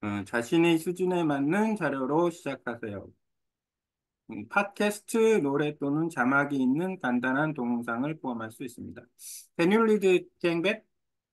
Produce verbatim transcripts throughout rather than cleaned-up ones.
어, 자신의 수준에 맞는 자료로 시작하세요. 음, 팟캐스트, 노래 또는 자막이 있는 간단한 동영상을 포함할 수 있습니다. Can you read Canvet?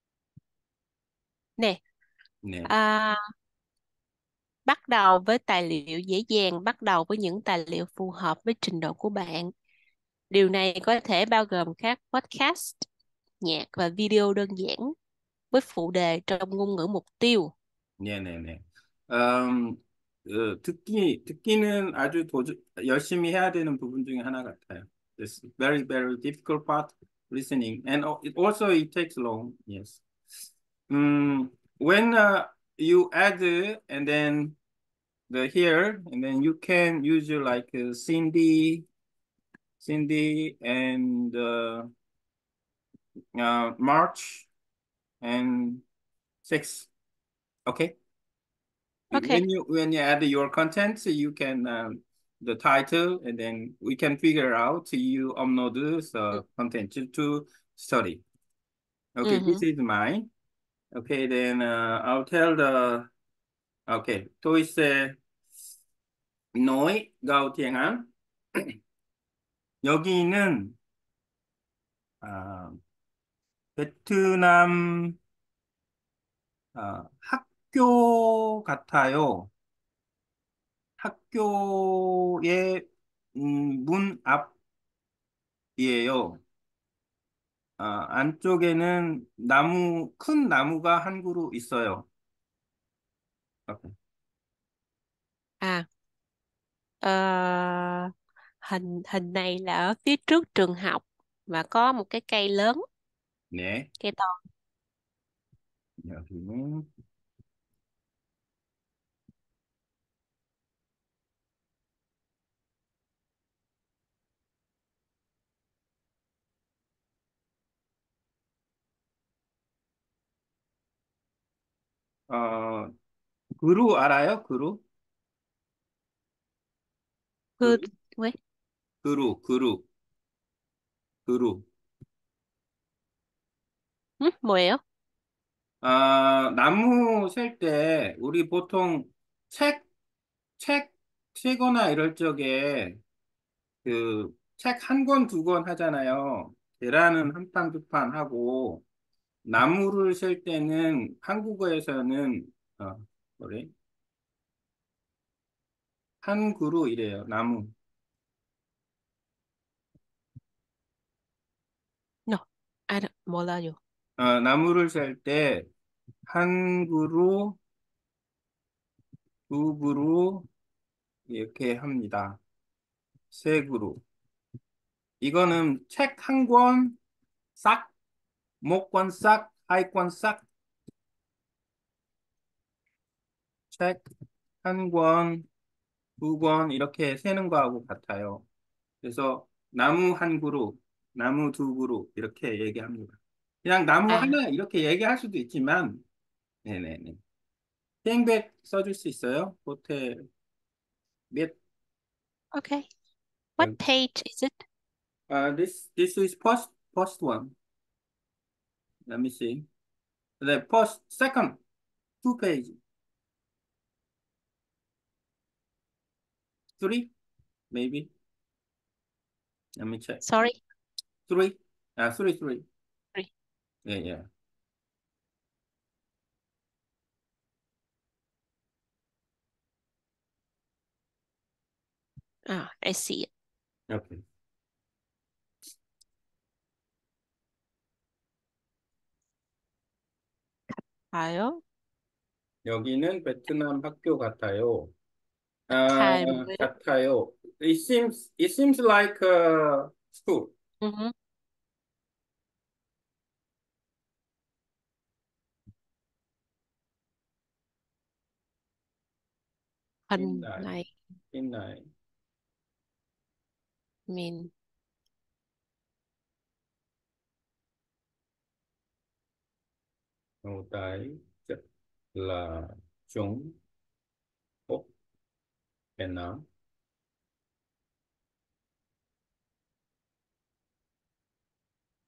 Nè, 네, à, bắt đầu với tài liệu dễ dàng, bắt đầu với những tài liệu phù hợp với trình độ của bạn. Điều này có thể bao gồm các podcast, nhạc và video đơn giản với phụ đề trong ngôn ngữ mục tiêu. 네, 네, 네. 음, 어, 듣기, 듣기는 아주 도저, 열심히 해야 되는 부분 중에 하나 같아요. It's very, very difficult part, listening. And al- it also it takes long, yes. Um, when uh, you add uh, and then the here, and then you can use your like uh, Cindy, Cindy and uh, uh, March and six. Okay. Okay. When you when you add your content, you can um, the title, and then we can figure out you upload Ừ. the content to, to study. Okay, this Ừ. is mine. Okay, then uh, I'll tell the okay. Tôi sẽ nói gạo tiếng Hàn. 여기는 아, 베트남 아, 학교 같아요. 학교의 음, 문 앞이에요. 아, 안쪽에는 나무, 큰 나무가 한 그루 있어요. 오케이. À, ờ, hình hình này là ở phía trước trường học và có một cái cây lớn, 네. cây to. 여기는, 어, 그루 알아요? 그루? Good. 그루? Wait. 그루, 그루, 그루. Ừ, 뭐예요? 아, 나무 셀 때, 우리 보통 책, 책 세거나 이럴 적에, 그, 책 한 권, 두 권 하잖아요. 계란은 한 판, 두 판 하고, 나무를 셀 때는 한국어에서는, 어, 뭐래? 한 그루 이래요, 나무. No. I don't, 몰라요. 어, 나무를 셀 때, 한 그루, 두 그루, 이렇게 합니다. 세 그루. 이거는 책 한 권, 싹, 목권 싹, 하이권 싹, 책 한 권, 두 권, 이렇게 세는 거하고 같아요. 그래서 나무 한 그루, 나무 두 그루, 이렇게 얘기합니다. 그냥 나무 À, 하나, 이렇게 얘기할 수도 있지만, 네네네. 땡백 써줄 수 있어요? 호텔, 몇, okay. What page is it? Uh, this this is first first one. Let me see. The first second two page three maybe. Let me check. Sorry. Three. Uh, three three. Sorry. Yeah yeah. Ah, I see it. Okay. 봐요. 여기는 베트남 학교 같아요. 아 같아요. 뭐예요? 같아요. It seems it seems like a school. Ừ. Hình Midnight. này Midnight. mình Ngụ tại rất là Trung Quốc Việt Nam.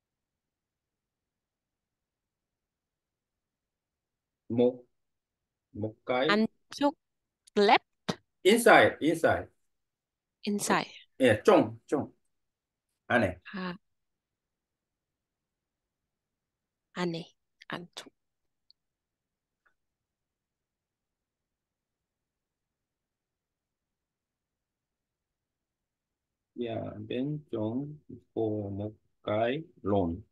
Một một cái. 안쪽, left, Inside, inside. inside. 예, 좀, 좀. 안에. 아, 안에, 안쪽. Và bên trong của một cái lon.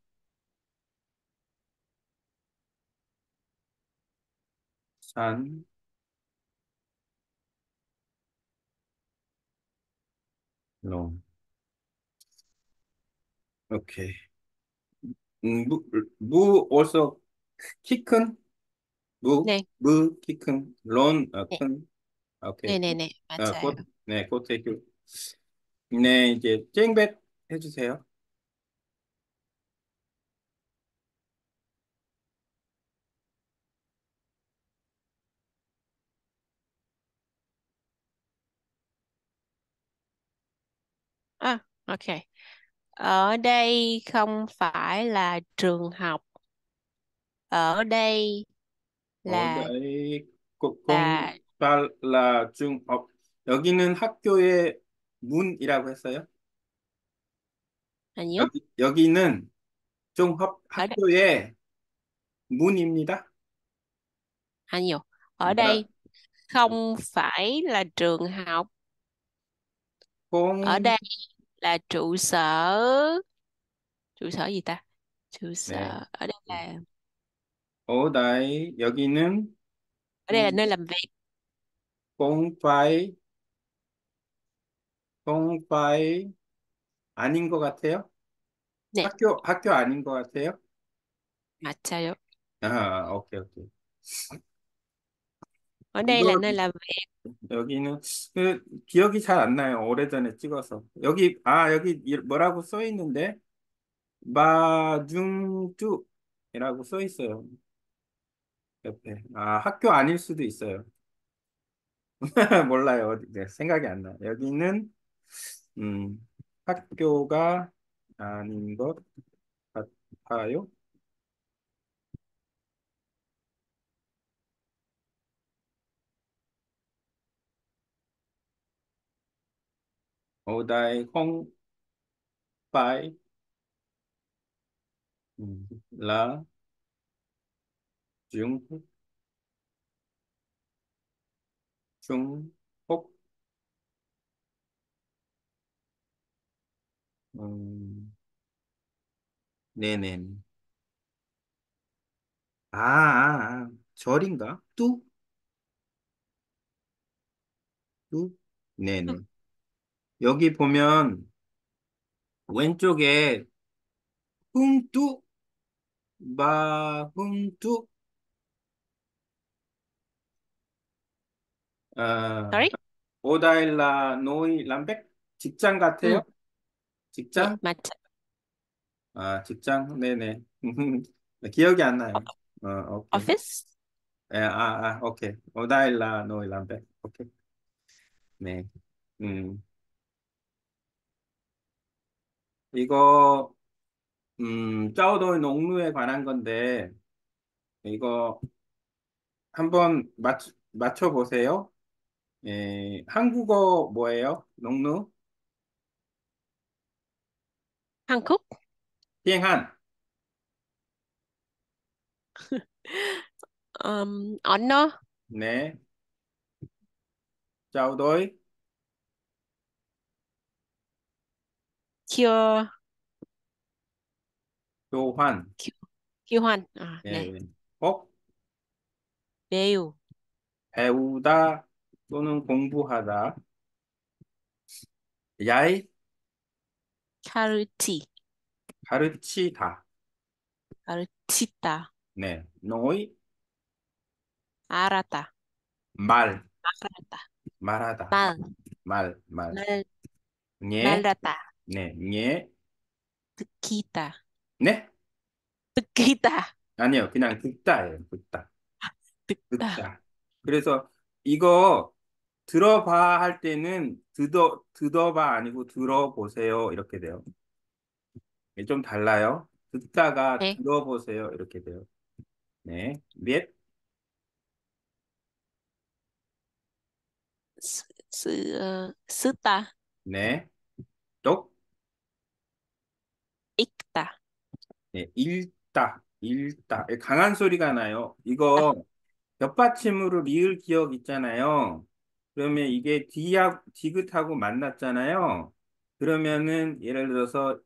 산, lon. 오케이. 음, 무, 무 also 키 큰? 무, 네, 무, 키 큰. 론, 어, 네, 큰. 오케이. 네, 네, 네, 아, 맞아요. 곧, 네, 곧 테이크. 네, 이제 쨍벳 해주세요. À, ok. Ở đây không phải là trường học. Ở đây 어, là 나의 공, là 달라, 중, 어, 여기는 학교의 문이라고 했어요? 아니요. 여기, 여기는 좀 학, Ở đây 학교의 문입니다. 아니요. Ở 뭐라, đây không phải là trường học. Ở 공, đây là trụ sở. Trụ sở gì ta? Trụ 네. sở. Ở đây là 어, 나의, 여기는, ở đây là 음, nơi làm việc. 공파이, 공파이 아닌 것 같아요? 네, 학교, 학교 아닌 것 같아요? 맞아요. 아, 오케이, 오케이. Ở đây là 이거, nơi làm việc. 여기는, 그, 기억이 잘 안 나요. 오래전에 찍어서. 여기, 아, 여기 이- 뭐라고 써 있는데? 마중뚜이라고 써 있어요. 옆에. 아, 학교 아닐 수도 있어요. 몰라요. 어디, 네, 생각이 안 나. 여기는, 음, 학교가 아닌 것 같아요. 오다이 홍파이, 음, 라, 중, 중, 혹, 음, 네네. 아, 아, 아, 절인가? 뚜? 뚜? 네네. 여기 보면 왼쪽에 흥뚜, 마흥뚜, 아, Sorry? 오다일라 노이 람백? 직장 같아요? 응, 네, 직장? 맞아. 아, 직장? 네네. 기억이 안 나요. 어, 오케이. Office? 예, 아, 아, 오케이. 오다일라 노이 람백. 오케이. 네. 음, 이거, 음, 짜오도이 농루에 관한 건데, 이거 한번 맞, 맞춰보세요. 예, 한국어 뭐예요? 농루? 한국? 비행한. Um, 언어? 네. 짜오도이, Chưa, 교환. Kiều, Kiều Hoành. À, 예, 네. 예. 혹, đều, 배우다 또는 공부하다. 야이, 가르치, 가르치다. 가르치다, 네. 노이, 알았다, 말, 알았다, 말하다. 말, 말, 말. 말, 예, 말았다, 네, 예. 듣기다, 네? 듣기다, 아니요, 그냥 듣다예요, 듣다. 듣다. 듣다. 그래서 이거 들어봐 할 때는 듣어, 듣어봐 아니고 들어보세요. 이렇게 돼요. 이게 좀 달라요. 듣다가 네, 들어보세요. 이렇게 돼요. 네. 몇, sự 쓰다, 네. 똑, 읽다. 네. 읽다, 읽다. 강한 소리가 나요. 아, 이거 겹받침으로 리을 기억 있잖아요. 그러면 이게 디하, 디귿하고 만났잖아요. 그러면은 예를 들어서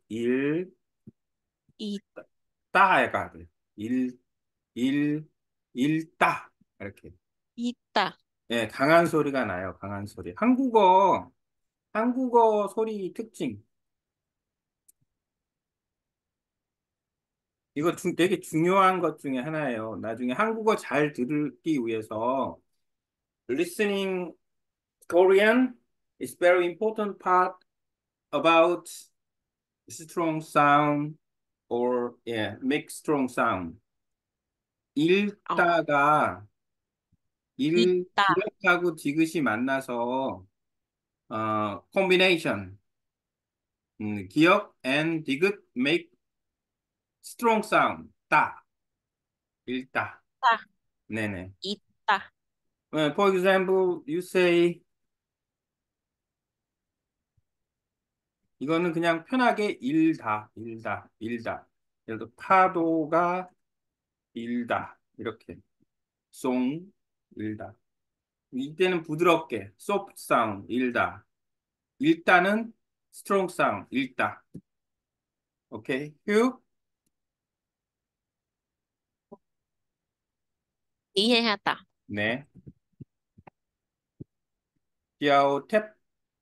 이, 일따가 돼요. 일, 일, 일따. 이렇게. 있다. 예, 강한 소리가 나요. 강한 소리. 한국어, 한국어 소리 특징. 이거 중- 되게 중요한 것 중에 하나예요. 나중에 한국어 잘 들기 위해서 listening Korean is very important part about strong sound or yeah, make strong sound. 어, 읽다가 일 있다. 기억하고 디귿이 만나서 어 combination 음, 기억 and 디귿 make strong sound. 따 읽다. 있다. 네네. 있다. Uh, for example, you say 이거는 그냥 편하게 일다, 일다, 일다. 예를 들어 파도가 일다 이렇게 송 일다. 이때는 부드럽게 soft sound 일다. 일다는 strong sound 일다. 오케이. 휴. 이해하다. 네. giao tiếp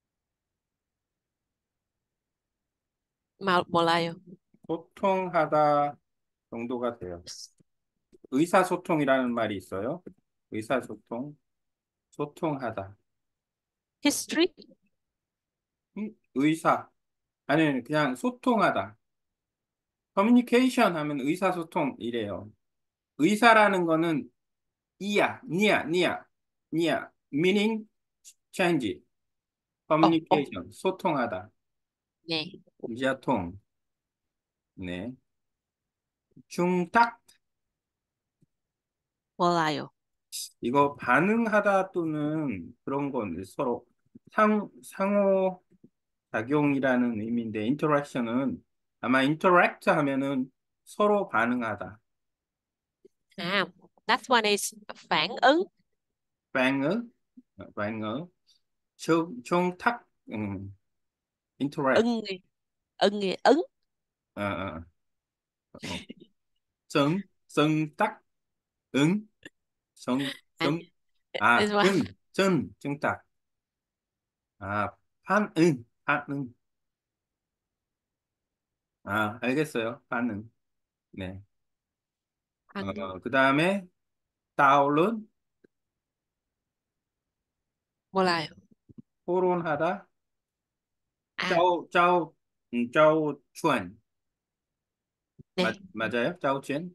말, 몰라요. 소통하다 정도가 돼요. 의사소통이라는 말이 있어요. 의사소통, 소통하다. History? 음, 의사 아니 그냥 소통하다. 커뮤니케이션 하면 의사소통 이래요. 의사라는 거는 이야, 니야, 니야, 니야. meaning change. 어, 어, 커뮤니케이션, 소통하다. 네. 이자통. 네. 중탁. 몰라요. 이거 반응하다 또는 그런 건 서로 상, 상호 작용이라는 의미인데 interaction은 아마 interact 하면은 서로 반응하다. À, that one is phản ứng. phản ứng, phản ứng, chung, chung thắc, ừ, interact, Ưng, ưng, ứng. ờ, ờ, ờ. Xứng, xứng tắc, ứng, xứng, À, xứng, this à, one. chân, chân, chân tắc, à, 판, 응, 판, 응. 아, 알겠어요. 반응. 네. Anh 어, 그 다음에, 따오른, 몰라요. 토론하다, À, 짜오, 짜오, 음, 짜오, 추안. 맞, 네. 맞아요? 짜오, 추안?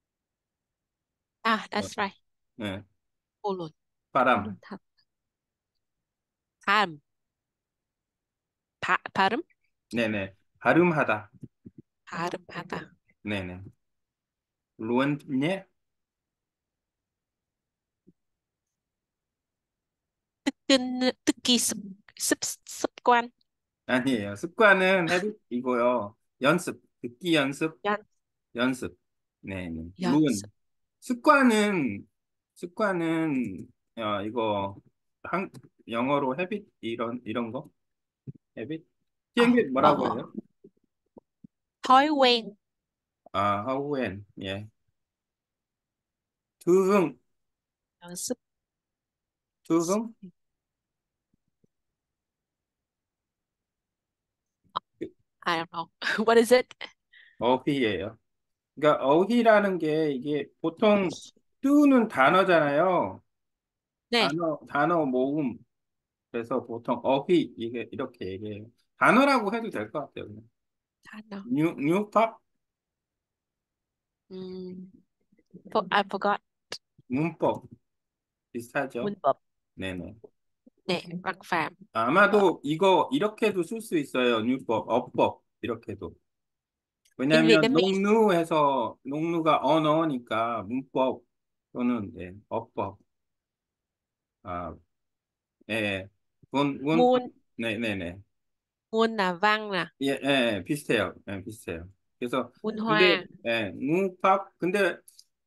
À, 어, that's right. 네. 토론. 바람. 토론하다. 발음. 바, 발음? 네네. 발음하다. 발음하다. 네네. luôn nhé. 듣긴, 듣기 습, 습, 습관. 아니에요. 습관은 헤비이고요. 연습, 듣기 연습, 연, 연습. 네, 네. 연습. 룬. 습관은 습관은 어, 이거 한 영어로 헤빗 이런 이런 거 헤빗. Ờ, tiếng 뭐라고 ờ, 해요? thói quen. 아, how when. 예. 투흥, 연습. 투흥. I don't know. What is it? 어휘예요. 그러니까 어휘라는 게 이게 보통 뚜는 단어잖아요. 네. 단어 단어 모음. 그래서 보통 어휘 이게 이렇게 얘기해요. 단어라고 해도 될 것 같아요. 그냥. 단어. 뉴 뉴팝 음, for, I forgot. 문법 비슷하죠? 문법. 네네. 네, văn phạm. 문법. 아마도 이거 이렇게도 쓸 수 있어요. 뉴법, 어법 이렇게도. In 왜냐하면 Vietnamese. 농누해서 농누가 언어니까 문법 또는 네, 어법. 아, 예. 원, 원, Moon, 네네네. moon là văn nè, 예, 예, 예, 비슷해요. 예, 비슷해요. 그래서, moon 근데, hoa. 예, 누팝, 근데,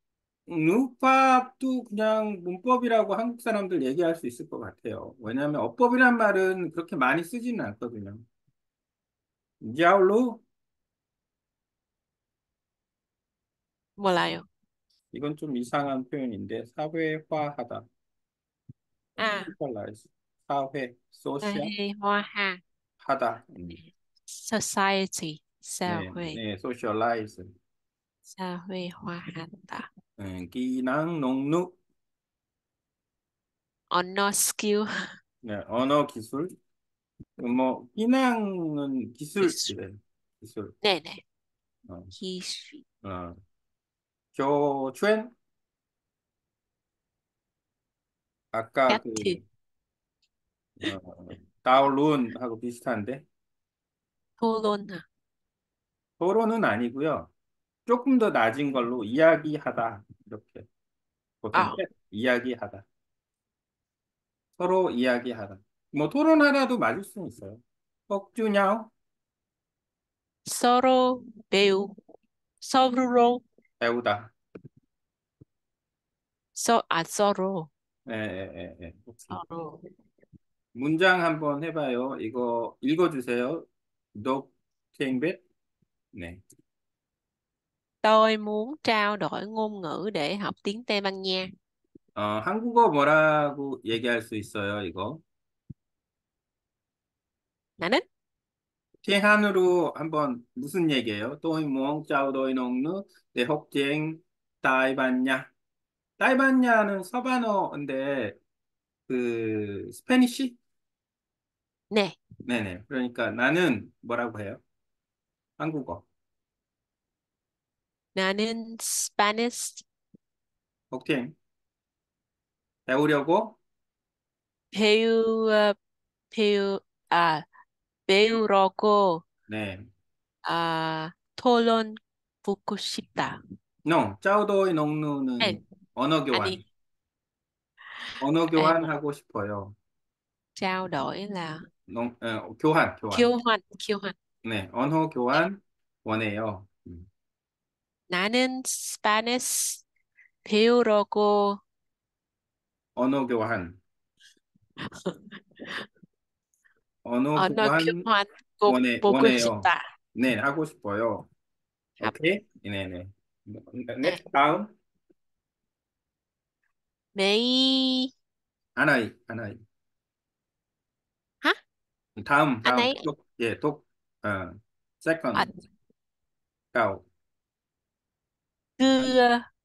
누팝도 그냥 문법이라고 한국 사람들 얘기할 수 있을 것 같아요. 왜냐하면 어법이란 말은 그렇게 많이 쓰지는 않거든요. 디아울로, 몰라요. 이건 좀 이상한 표현인데, 사회화하다. À, 소셜라이즈. 사회, 소셜, hay hoa ha. 하다. 음, Society, xã 네, hội, 네, 소셜라이즈. xã hội hóa hành ta. 음, 기능, 농로, Honor skill, 네, 언어 기술. 뭐, 기능은 기술. 기술이래. 기술. Nè nè, 어, 기술. 어, 교ჩვენ , 아까 Cách thư, 그, 어, 다운론하고 비슷한데, thô lôn hả? 토론은 아니고요. 조금 더 낮은 걸로 이야기하다. 이렇게 보통 Ờ, 이야기하다. 서로 이야기하다. 뭐 토론하다도 맞을 수는 있어요. 뻑주냐 서로 배우, 서로, 배우다. 서, 아, 서로, 예, 예, 예, 예. 오케이. 서로. 문장 한번 해봐요. 이거 읽어주세요. 독탱벳. 네. Tôi muốn trao đổi ngôn ngữ để học tiếng Tây Ban Nha. 어, 한국어 뭐라고 얘기할 수 있어요, 이거? 나는 피한으로 한번 무슨 얘기예요? 또이 몽 짜오 도이 농누 내 혹쟁 따이반냐. 따이반냐는 서반어인데 그 스페니쉬? nè, 네네. 그러니까 나는 뭐라고 해요? 한국어. 나는 Spanish 혹쟁 배우려고? 배우, 어, 배우, 아, 배우려고, 네. 아, 토론 붙고 싶다. No. 짜오 도이 에, 농누는 언어 교환. 아니, 언어 에, 교환 뭐, 하고 싶어요. trao đổi là 농, 어, 교환, 교환. kiêu hoành, kiêu hoành. 네, 언어 네. 교환 원해요. 음. 나는 Spanish 배우려고 언어 교환, 언어 언어 교환 교환 꼭 원해, 보고 원해요. 싶다. 네, 하고 싶어요. 합, 오케이? 네, 네. 네. 넥스트 다음. Mấy 하나이, 하나이. hả? 다음, Anh 다음. ấy 독, 예, 독, 어, à, second, 가오. cư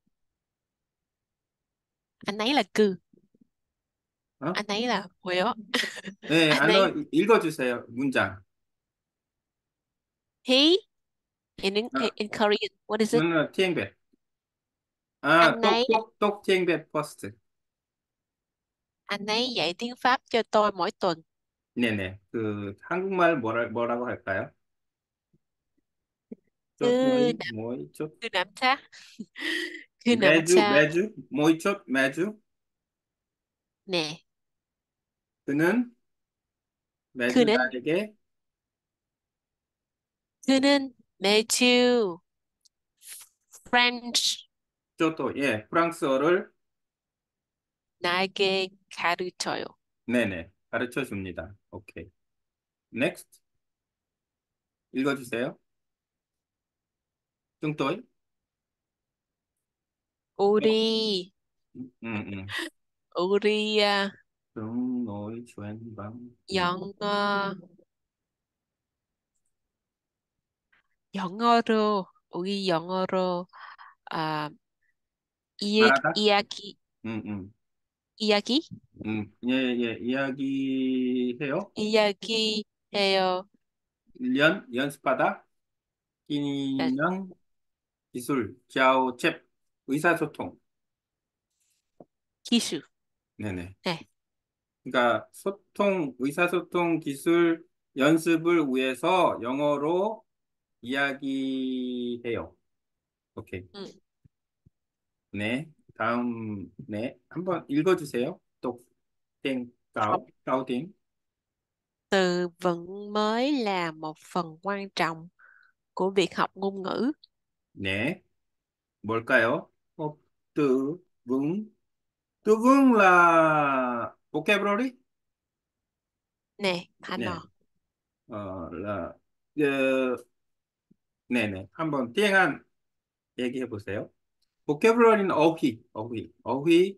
anh ấy là cư, 어? anh ấy là Huế. 네, Anh 안어 ấy 읽어주세요. 문장. he in 어, in Korean what is it? 너는 티eng벳. 아, Anh ấy 똑, 똑, 똑, 티eng벳 퍼스트. anh ấy dạy tiếng Pháp cho tôi mỗi tuần. 네네. 그, 한국말 뭐라, 뭐라고 할까요? Cứ 쪼또이, 뭐이, 쪼, cứ nắm chắc, cứ nắm 매주, chắc 매주, 뭐이, 쪼, 매주. nè. 그는 매주 그는 나에게 그는 매주 French 쪼또, 예, 프랑스어를, 나에게 가르쳐요. 네네, 가르쳐 줍니다. 오케이. Next. 읽어주세요. 뚱또이. 우리 응, 응. 우리 아, 뚱노이, 주엔방. 영어 영어로 우리 영어로 아 이, 말하다? 이야기 응, 응. 이야기 응, 예, 예, 이야기해요. 이야기해요. 일 년 연습하다. 네, 기능, 기술, 자오, 책, 의사소통. 기술. 네네. 네, 그러니까 소통, 의사소통 기술 연습을 위해서 영어로 이야기해요. 오케이. 음, 네. 다음, 네. 한번 읽어주세요. 또, 땡, 까오, 까오딩. Từ vựng mới là một phần quan trọng của việc học ngôn ngữ. 네, 뭘까요? 어, 뜨, 붕. 뜨붕 là vocabulary? Nè, Thanh 네, à, 어, là, 그, 네네. 한번 띵한 얘기해 보세요. vocabulary는 어휘, 어휘, 어휘,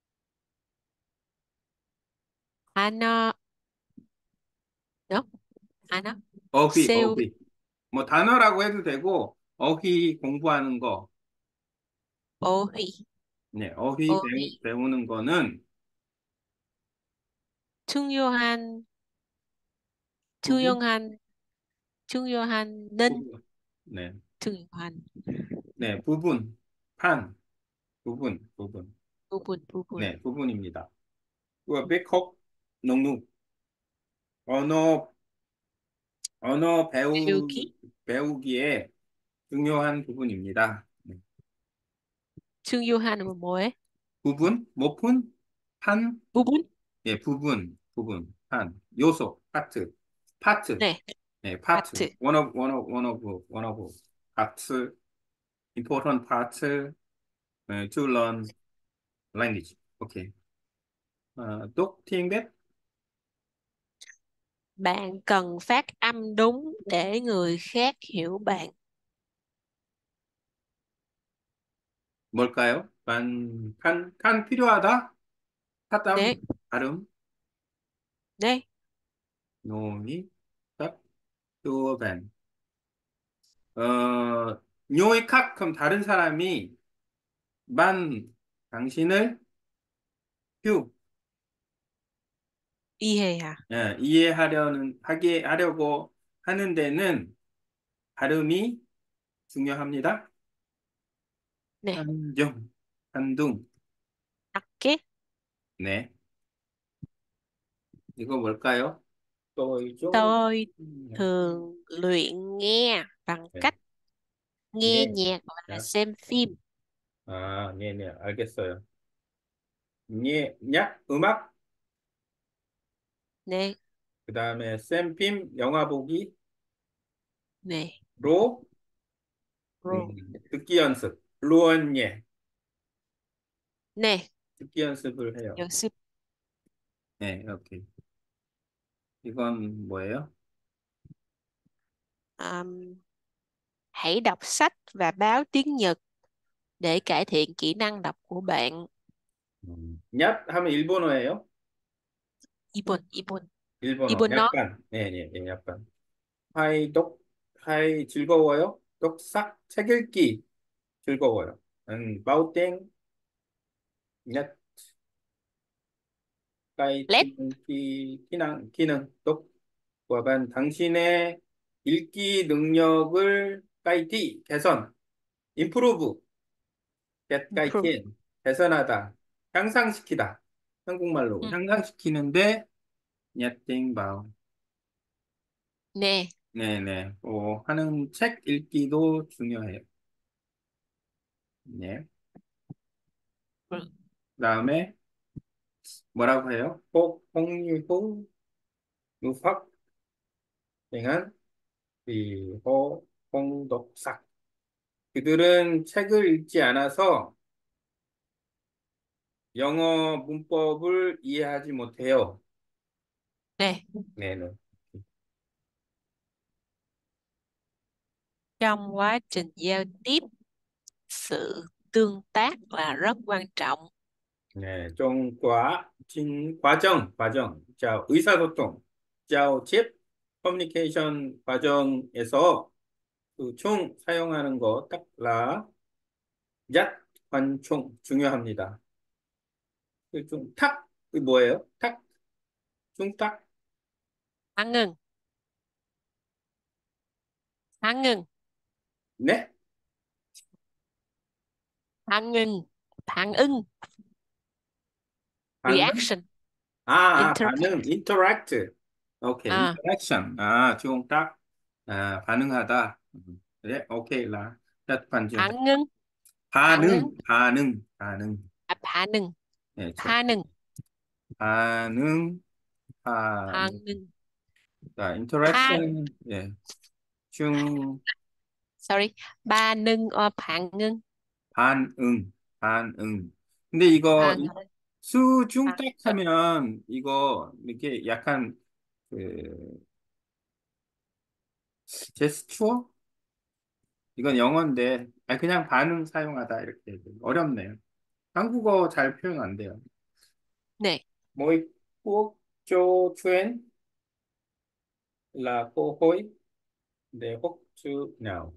Thanh à, đúng, Thanh á, 어휘, siêu 어휘. 뭐 단어라고 해도 되고, 어휘 공부하는 거, ô huy, 네, 어휘 ô 배우, huy. 배우는 거는 중요한, 부분, 중요한, 중요한은 부분, 네, 중요한 네, 부분, 판, 부분, 부분, 부분, 부분. 네, 부분입니다. 그 백학, 농무, 언어, 언어 배우, 배우기, 배우기에 중요한 부분입니다. 네. 중요한은 뭐예요? 부분, 모품, 판, 부분? 예, 부분, 부분, 판, 요소, 파트, 파트, 네, 예, 파트, 파트. one of, one of, one of, one of parts, important parts, 예, to learn language. Okay. Uh, tốt thiên biết, Bạn cần phát âm đúng để người khác hiểu bạn. 뭘까요? 판, 판, 판 필요하다? 하다, 네, 발음, 네, 놈이, 딱, 또, 반. 어, 요이칵, 그럼 다른 사람이 만 당신을 휴, 이해야. 예, 이해하려는, 하게 하려고 하는 데는 발음이 중요합니다. 네, 한중, 한둥. 어깨. 네. 이거 뭘까요? 또 이쪽, Tôi 네. thường luyện nghe bằng 네. cách nghe 예. nhạc và 야, xem phim. 아, 네, 네, 알겠어요. 예, 약, 음악, 네, 그 다음에 쌤핌, 영화 보기, 네, 로, rồi. 음, 듣기 연습, 로언예, 네, 듣기 연습을 해요. 연습. 네, 오케이. 이건 뭐예요? Um, hãy đọc sách và báo tiếng Nhật để cải thiện kỹ năng đọc của bạn. 음, 얍 하면 일본어예요? 이번, 이번, 일본어, 이번 nó. 약간, 네, 네, 네, 약간. 하이, 독, 하이, 즐거워요? 독삭, 책 읽기, 즐거워요. 음, 바우땡, 얍, 까이, Lét, 기능, 기, 기능, 기능, 독, 과반, 당신의 읽기 능력을 까이티, 개선, 임프로브, get improve. 까이틴, 개선하다, 향상시키다. 한국말로 Ừ. 향상시키는데, 얍땡, 바우. Nè, 네네. 어, 하는 책 읽기도 중요해요. 네. ừ. 그다음에 뭐라고 해요? 꼭, 홍유호, 누팍, 등한 비호, 홍독삭. 그들은 책을 읽지 않아서 영어 문법을 이해하지 못해요. Nè, 네네. trong quá trình giao tiếp, sự tương tác là rất quan trọng. 네, 좀 과, 진, 과정, 과정. 자, 의사소통. 자, 칩, 커뮤니케이션 과정에서 그 총 사용하는 거, 딱, 라, 얏, 관총 중요합니다. 그 좀, 탁, 그 뭐예요? 탁, 중, 딱, Hắn ngừng, hắn ngừng, 네? hắn ngừng, phản ứng, 반응? reaction, 아, 아, 반응, interact. interact. 오케이, À, interaction. 아, 중, 딱, 아, 반응하다. 음, 그래, 오케이, 라, 얏, 관중. phản ứng, phản ứng, 반응, 반응, 반응. à, phản ứng, 네, 저, phản ứng, 반응, phản 반응. ứng. 자, 반, interaction, 예, 중, sorry, ba nưng or bạn ngưng. 반응, 반응. 근데 이거 À, 이- 수중 à, 딱 하면 이거 이렇게 약간 그 제스처? 이건 영어인데 아 그냥 반응 사용하다 이렇게 해도 어렵네요. 한국어 잘 표현 안 돼요. nè, Mỗi quốc cho chuyến là cơ hội để học chữ nào.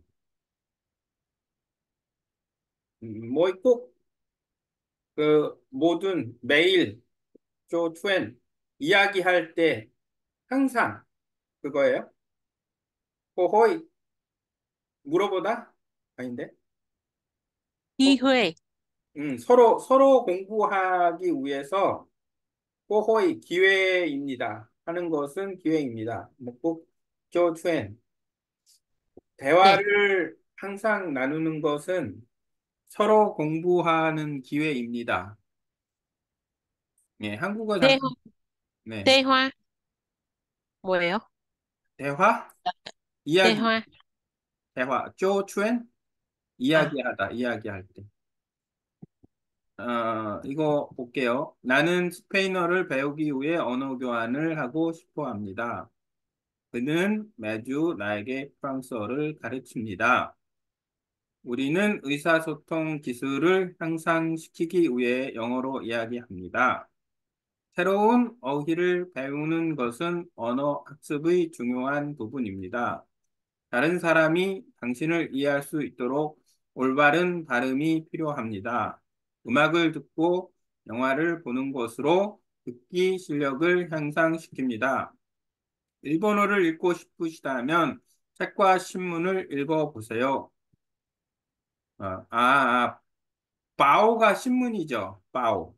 mỗi quốc 그 모든 매일 조 트웬 이야기할 때 항상 그거예요. 호호이 물어보다 아닌데 Di 호, Huê, 음, 서로 서로 공부하기 위해서 호호이 기회입니다 하는 것은 기회입니다. 뭐꼭조 트웬 nè, 대화를 항상 나누는 것은 서로 공부하는 기회입니다. 예, 한국어 Tê 잠깐 Hoa, 네 Tê Hoa, 뭐예요? 대화 Tê 이야기 Hoa, 대화 쪼 추엔 à, 이야기하다, 이야기할 때. 어, 이거 볼게요. 나는 스페인어를 배우기 위해 언어 교환을 하고 싶어 합니다. 그는 매주 나에게 프랑스어를 가르칩니다. 우리는 의사소통 기술을 향상시키기 위해 영어로 이야기합니다. 새로운 어휘를 배우는 것은 언어 학습의 중요한 부분입니다. 다른 사람이 당신을 이해할 수 있도록 올바른 발음이 필요합니다. 음악을 듣고 영화를 보는 것으로 듣기 실력을 향상시킵니다. 일본어를 읽고 싶으시다면 책과 신문을 읽어보세요. 어, 아, 아, 바오가 신문이죠. 바오.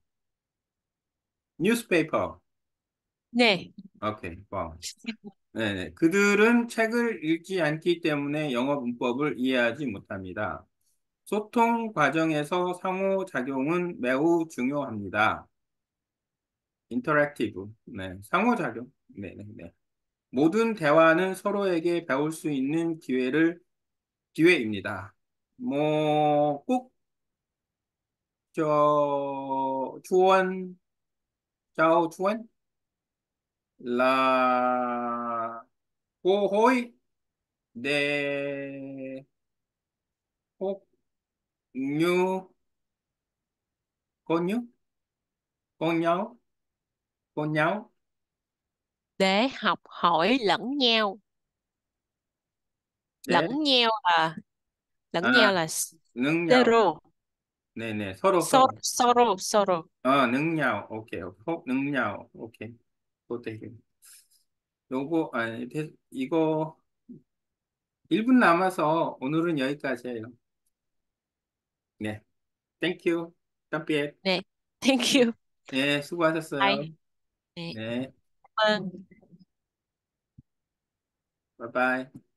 뉴스페이퍼. nè, 오케이, 바오. 네네. 그들은 책을 읽지 않기 때문에 영어 문법을 이해하지 못합니다. 소통 과정에서 상호작용은 매우 중요합니다. 인터랙티브. 네. 상호작용. 네네네. 모든 대화는 서로에게 배울 수 있는 기회를, 기회입니다. 뭐, 꼭, 저, 주원, 짜오 주원, 라, 고호이, 네, 혹, 뉴, cô cô nhau cô nhau để học hỏi lẫn nhau. 네, Lẫn nhau là, lẫn nhau 아, là 능nhau, zero, 네네, 서로 so, 서로, soro, soro. 어, 능nhau, 오케이, 혹 능nhau, 오케이, 또 되게, 요거, 아니, 대- 이거 일 분 남아서 오늘은 여기까지예요. 네, 땡큐, 땀비엣, Nè, thank you. 네, 수고하셨어요. Bye. Nè, 네, cảm ơn. 바이바이.